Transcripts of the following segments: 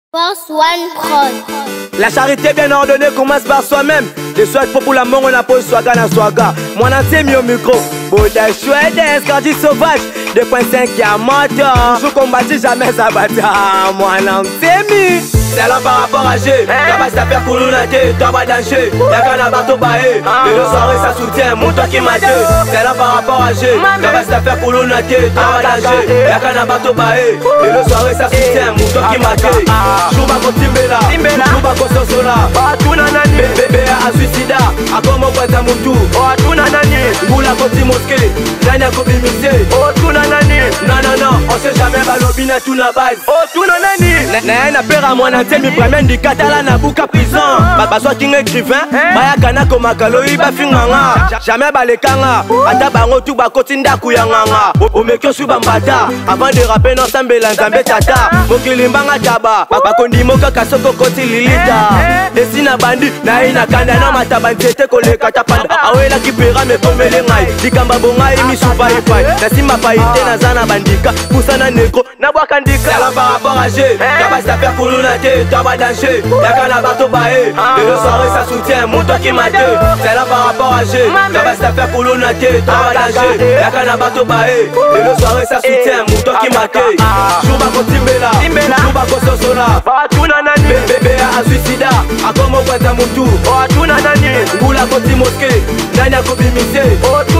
Force One Prod. La charité bien ordonnée commence par soi-même. Je souhaite pour l'amour, on a posé swaga dans swaga. Moi, on a mis au micro. Bouddha chouette, escardi sauvage. 2.5 qui a moteur. Toujours combattu, jamais abattu. Moi, on a mis. C'est là par rapport à G. Là-bas, ça fait couler la tête. Toi, va danger. Y'a qu'un abatto baé. Et le soir, ça soutient. Mon toi qui m'a dit. C'est là par rapport à G. Là-bas, ça fait couler la tête. Toi, va danger. Y'a qu'un abatto baé. Et le soir, ça soutient. Mon toi qui m'a dit. Chouba ko Timbela. Chouba ko Sosola. Bébé a suicida. A comme au Kwata Moutou. Boula ko Timoske. Nanya ko Bimise. Non, on sait jamais balobina tout la base. N'a peur à moi. Mi promène du Catala na Bouka prison. Baswa king écrivain. Baya kana komakalo iba finganga. Jamais balekanga. Ata bango tu bakotinda kuyanganga. Omekyo suba mbata. Avant de rapper non sambela nzambe tata. Mokilimbanga taba. Bakondi moka kasoko koti lilita. Desina bandi na ina kanda na matabanzete koleka tapanda. Awela kipera me komele ngai. Dikamba bonga imi supa ifai. Nasima paite na zana bandika. Kusana neko na bwakandika. Sala par rapport à G. Kaba sa faire kuluna te. Toi va danger, y'a qu'un abatto baé. Et le soir ça soutient, mon toi qui m'a dit. C'est là par rapport à G. Toi va se faire couler la tête. Toi va danger, y'a qu'un abatto baé. Et le soir ça soutient, mon toi qui m'a dit. Chouba ko Timbela, Chouba ko Sosola. Bébé a suicida, a comme au Kwata Moutou. Boula ko Timoske, Nanya ko Bimise.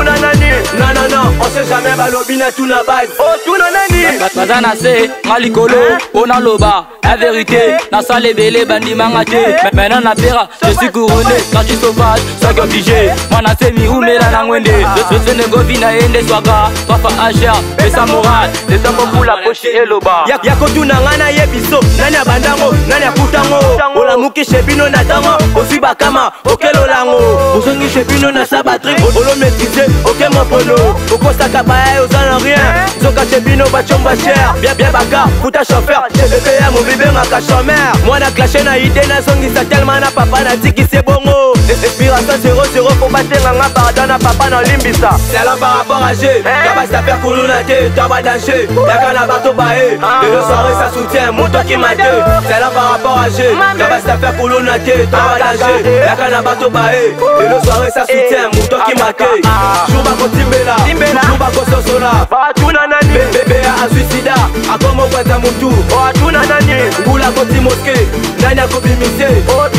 Non, on sait jamais balobina tout la base. Bazana se, malikolo, on a loba. La vérité, na salle belé bandi mangate. Maintenant na pera, je suis couronné. Quand tu sauvage, sois obligé. Moi na semi ou me la nangwende. Je suis ne govina ende swaga. Toi fa ager, mais sa morale. Les hommes pour la poche et loba. Yako tu nangana yebiso. Nanya bandango, nanya kutango. Ola muki shebino na tango. Osi bakama, okelo lango. Ozongi shebino na sabatri. Olo maîtriser, ok mon pono. Oko sakabaye ozana rien. Zoka shebino bachomba cher. Bien baka, puta chauffeur. Bébé ya mon bébé ma cachomère. Moi na clashé na idée na songisa tellement na papa na tiki c'est bongo. Inspiration 0-0 pour battre nga pardon na papa na limbisa. C'est là par rapport à G. Kaba sa faire couler la tête. Toi va danger. Y'a qu'un abatto baé. Et le soir ça soutient. Mon toi qui m'a dit. C'est là par rapport à G. Kaba sa faire couler la tête. Toi va danger. Y'a qu'un abatto baé. Et le soir ça soutient. Mon toi qui m'a dit. Chouba ko Timbela. Chouba ko Sosola. Bébé a suicida. A comme au Kwata Moutou. Boula ko Timoske. Nanya ko Bimise.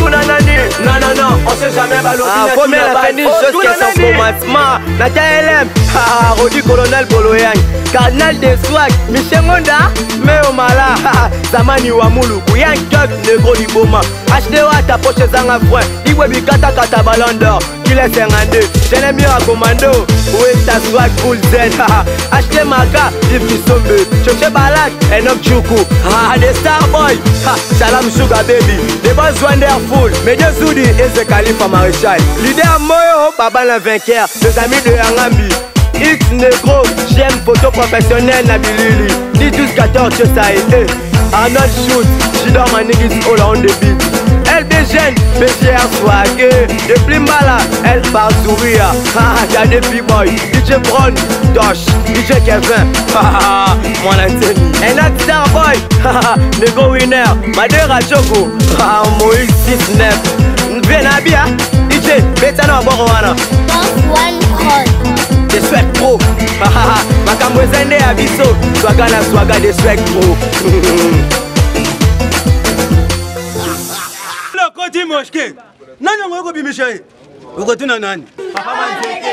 Non, on sait jamais balobina. Faut bien la fin d'une chose qui est sans commencement. Nadia LM, Rodi Colonel Boloyang. Cardinal de Swag, Michel Monda, Meomala, Zamani Wamulu, Young Dog, Negro Liboma. HDO ta poche Zanga Fouin, Iwebi Kata Kata Balandor, Kile 52, j'aime mieux à commando, où est ta swag full Z, HD Maka, Yves Kisombe, Choche Balak, Enoch Choukou, des Starboy, Salam Sugar Baby, des boss wonderful, Medjo Zoudi et The Khalifa Maréchal, leader Moyo, Baba le vainqueur, les amis de Yangambi. X Negro, j'aime photo professionnelle Nabilili 10-12-14 que ça a été Arnold Shoot, j'adore ma niggas all on the beat LBGN, BGR Swag De Plimbala, elle part sourire Y'a des B-boy, DJ Brown, Dosh, DJ Kevin Mon antenne, Enat Starboy Negro Winner, Madera Choco Moïse 6-9 Nvenabia, DJ, Betano Borowana Force One Prod. Des swag pro. Makambo zende abiso. Swaga na swaga des swag pro. Le Koti Moshke. Nani ngoko bimishaye? Ukotuna nani?